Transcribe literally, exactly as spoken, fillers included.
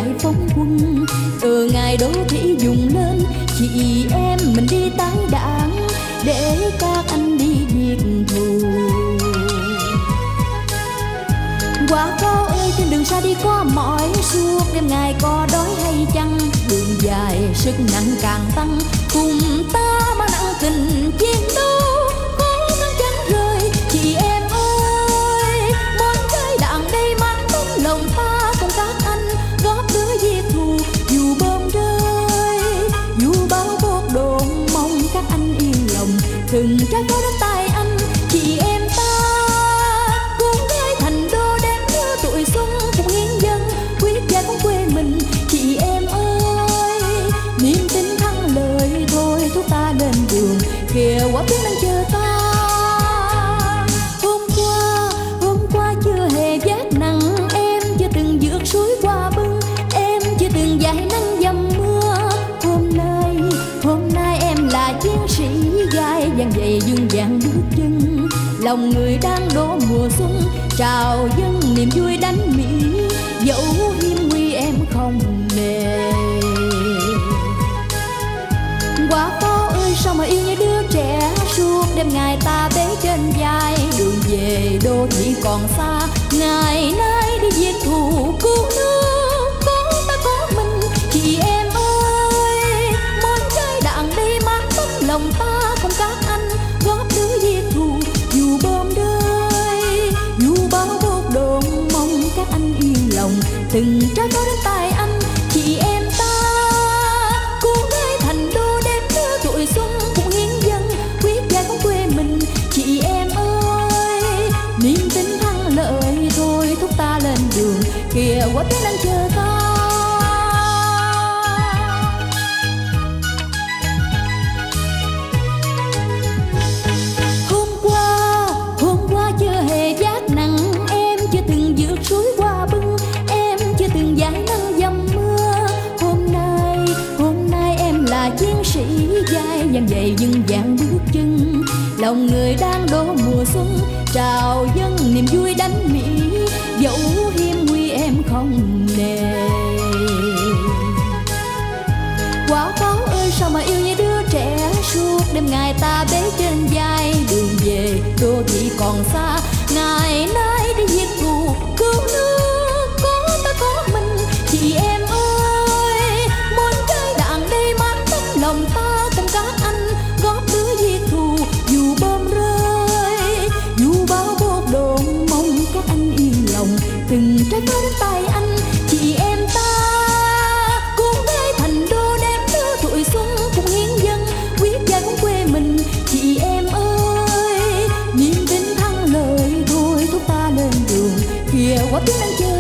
phóng quân. Từ ngày đô thị dùng lên, chị em mình đi tái đảng để các anh đi diệt thù. Quả cao ơi, trên đường xa đi có mỏi, suốt đêm ngày có đói hay chăng? Đường dài sức nặng càng tăng, cùng ta mang nặng tình chiến đấu, cố gắng chẳng rời. Chị em ơi, mỗi trái đạn đây mang tấm lòng ta cùng các anh góp đứa diệt thù. Dù bom rơi, dù bao bột đồn, mong các anh yên lòng từng trái có đến tay anh. Chị em ta cuốn gái thành đô đem nhớ tuổi xuân, cùng hiến dân quyết giải phóng quê mình. Chị em ơi, niềm tin thắng lợi thôi thúc ta lên đường, kìa quả biết đang chờ ta. Hôm qua, hôm qua chưa hề vác nặng, em chưa từng vượt suối qua bưng, em chưa từng dãi nắng dầm mưa. Hôm nay, hôm nay em là chiến sĩ gai vàng dày dương vàng bước chân. Lòng người đang đổ mùa xuân, trào dâng niềm vui đánh Mỹ, dẫu hiểm nguy em không nề. Quả bao ơi, sao mà yêu như đứa trẻ, suốt đêm ngày ta bế trên vai. Đường về đô thị còn xa, ngày nay đi diệt thù cứu nước, có ta có mình. Chị em ơi, mỗi trái đạn đi mang tấm lòng ta cùng các anh góp đứa diệt thù. Dù bom rơi, dù bao bột đồn, mong các anh yên lòng từng trái có đến tay anh. Chị em ta cuốn gái thành đô đem nhớ tuổi xuân, cùng hiến dân quyết giải phóng quê mình. Chị em ơi, niềm tin thắng lợi thôi thúc ta lên đường, kìa quả biết đang chờ ta. Hôm qua, hôm qua chưa hề vác nặng, em chưa từng vượt suối qua bưng, em chưa từng dãi nắng dầm mưa. Hôm nay, hôm nay em là chiến sĩ vai vàng dày dưng vàng bước chân. Lòng người đang đổ mùa xuân, trào dâng niềm vui đánh Mỹ, dẫu hiểm nguy em không nề. Quả báo ơi, sao mà yêu như đứa trẻ, suốt đêm ngày ta bế trên vai. Đường về đô thị còn xa, ngày nay đi diệt thù cứu nước, có ta có mình. Chị em ơi, mỗi trái đạn đây mang tấm lòng ta cùng các anh góp đứa diệt thù. Dù bom rơi, dù bao bột đồn, mong các anh yên lòng từng trái có đến tay anh. Chị em ta cuốn gái thành đô đem nhớ tuổi xuân, cùng hiến dân quyết giải phóng quê mình. Chị em ơi, niềm tin thắng lợi thôi thúc ta lên đường, kìa quả biết đang chờ